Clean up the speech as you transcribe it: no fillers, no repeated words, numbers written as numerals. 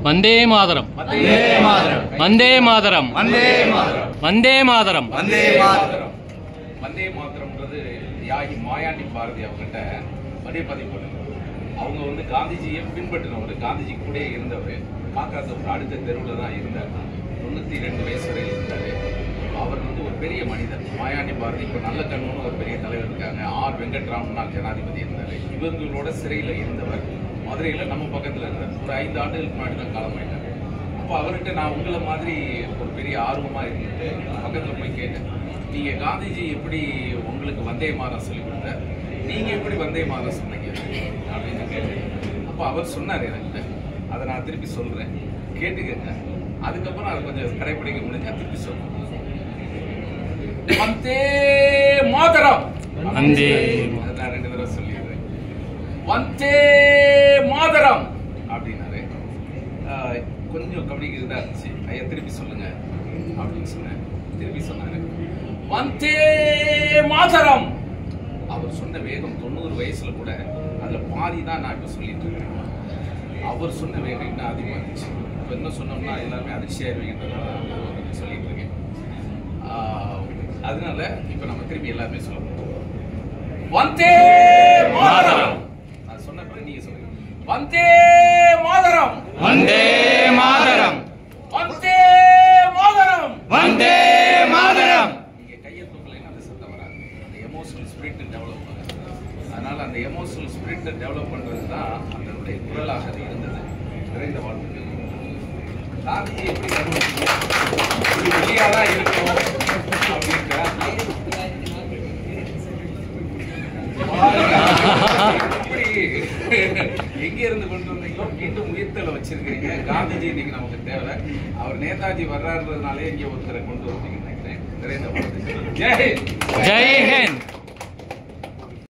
वंदे मातरम वंदे मातरम वंदे मातरम वंदे मातरम वंदे मातरम वंदे मातरम வந்தே மாத்திரம்ன்றது யாகி மாயாண்டி பாரதி அவங்ககிட்ட வடிவப்பதிவு பண்ணுங்க. அவங்க வந்து காந்திஜியை பின்பற்றினவர், காந்திஜி கூட இருந்தவர். காக்காத்தூர் அடுத்த தெருவில் தான் இருந்தார். 92 வயசு வரை இருந்தார். அவர் வந்து ஒரு பெரிய மனிதர். மாயாண்டி பாரதி இப்போ நல்ல கண்ணூர்னு ஒரு பெரிய தலைவர் இருக்காங்க. ஆர் வெங்கட்ராமன் ஜனாதிபதி இருந்தார். இவங்களோட சிறையில் இருந்தவர். மதுரையில் நம்ம பக்கத்தில் இருந்தார். ஒரு 5 ஆண்டுகளுக்கு முன்னாடி தான் காலமாயிட்டார். அப்போ அவர்கிட்ட நான் உங்களை மாதிரி ஒரு பெரிய ஆர்வமாக இருந்துட்டு பக்கத்தில் போய் கேட்டேன், நீங்கள் காந்திஜி எப்படி உங்களுக்கு வந்தே மாதம் சொல்லிக் கொடுத்தார், நீங்கள் எப்படி வந்தே மாதம் சொன்னீங்க அப்படின்னு கேட்டேன். அப்போ அவர் சொன்னார் என்கிட்ட. அதை நான் திருப்பி சொல்கிறேன், கேட்டுக்கங்க. அதுக்கப்புறம் அதை கொஞ்சம் கடைப்பிடிக்க முடிஞ்சா திருப்பி சொல்றேன். வந்தே மாதரம். வந்தே நான் 2 தடவை சொல்லிடுறேன். வந்தே மாதரம் அப்படின்னாரு. கொஞ்சம் கவனிக்கிறது தான் இருந்துச்சு. ஐயா திருப்பி சொல்லுங்க அப்படின்னு சொன்னேன். திருப்பி சொன்னாரு வந்தே மாதரம். அவர் சொன்ன வேகம் 90 வயசுல கூட அதுல பாதி தான் நான் இப்ப சொல்லிட்டு இருக்கேன். அவர் சொன்ன வேகம் இன்னும் அதிகமாக இருந்துச்சு. இப்போ என்ன சொன்னோம்னா எல்லாருமே அதிர்ச்சியாயிருவீங்கன்றதுனால சொல்லிட்டு இருக்கேன். அதனால இப்ப நம்ம திருப்பி எல்லாருமே சொல்லணும். வந்தே மாதரம். நான் சொன்ன பிறகு நீங்க சொல்லுங்க. வந்தே மாதரம். वंदे मातरम வந்தே மாதரம். वंदे मातरम நீங்க கையை தூக்கலைன்னா அந்த சத்தம் வராது. அந்த எமோஷனல் ஸ்பிரிட் டெவலப் பண்ணுது. அதனால அந்த எமோஷனல் ஸ்பிரிட் டெவலப் பண்றது தான் அதனுடைய குரலாக அது இருந்தது. நிறைந்த வாழ்த்துக்கள். காந்தி எப்படி வெளியாதான் இருக்கும் அப்படின்ற எங்க இருந்து கொண்டு வந்தீங்களோ மீண்டும் உயிர்த்தலை வச்சிருக்கீங்க. காந்திஜி இன்னைக்கு நமக்கு தேவை. அவர் நேதாஜி வர்றாருன்றதுனாலே இங்க ஒருத்தரை கொண்டு வந்தீங்கன்னு நினைக்கிறேன். நிறைந்த வாழ்த்துக்கள். ஜெய் ஹிந்த். जय हिंद।